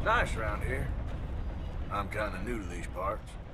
nice around here. I'm kinda new to these parts.